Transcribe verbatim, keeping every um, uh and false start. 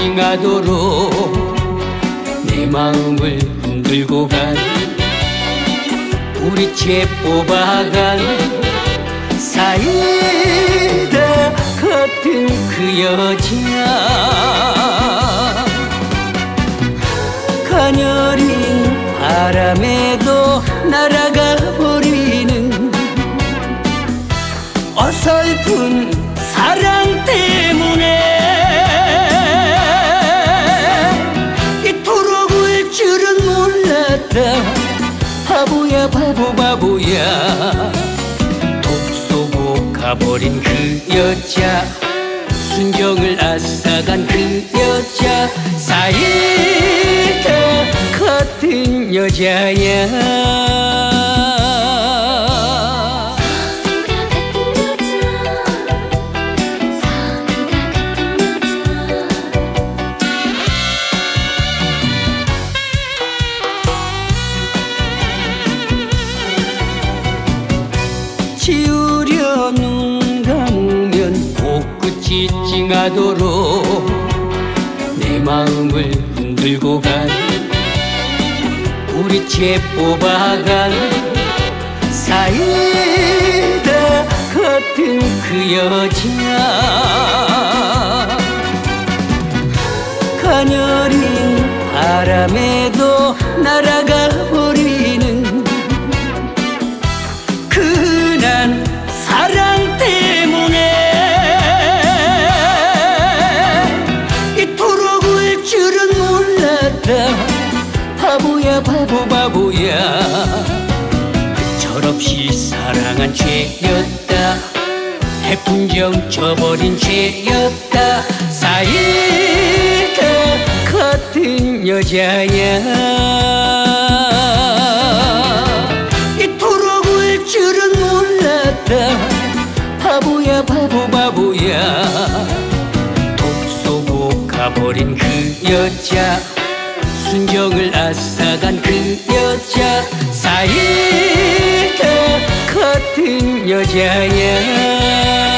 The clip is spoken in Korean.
찡찡하도록 내 마음을 흔들고 간 우리 채 뽑아간 사이다 같은 그 여자, 가녀린 바람에도 날아가 버리는 어설픈 사랑 때문에 이토록 울 줄은 몰랐다. 바보야 바보 바보야. 독 쏘고 가버린 그 여자, 순정을 앗아간 그 여자, 사이다 같은 여자야. 지우려 눈 감으면 코끝이 찡하도록 내 마음을 흔들고 간 우리 채 뽑아간 사이다 같은 그 여자, 가녀린 바람에도 날아가 버리는 흔한 사랑 때문에 이토록 울 줄은 몰랐다. 바보야 바보 바보야. 철없이 사랑한 죄였다. 해풍정 쳐버린 죄였다. 사이다 같은 여자야. 줄은 몰랐다. 바보야 바보 바보야. 독 쏘고 가버린 그 여자, 순정을 앗아간 그 여자, 사이다 같은 여자야.